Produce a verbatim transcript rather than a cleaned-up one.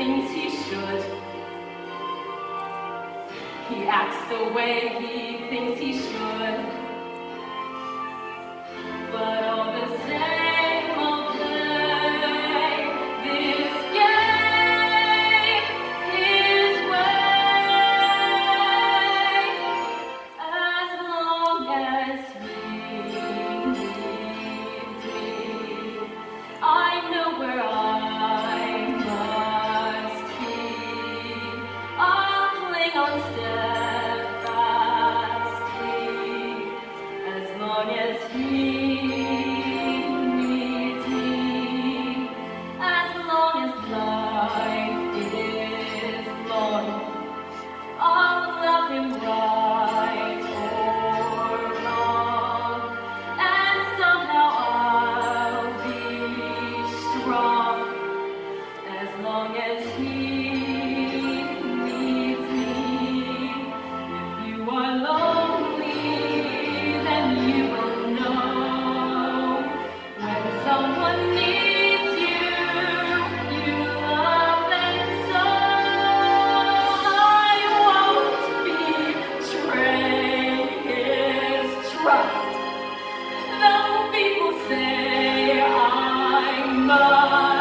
thinks he should. He acts the way he thinks he should. But all the same, I'll play this game his way. As long as he needs me, I know where I must be. I'll cling on steadfastly as long as he needs me. As long as life is long, I'll love him right or wrong, and somehow I'll be strong as long as he needs me. If you are lonely, then you will know when someone needs you, you love them so. I won't betray his trust, though people say I must.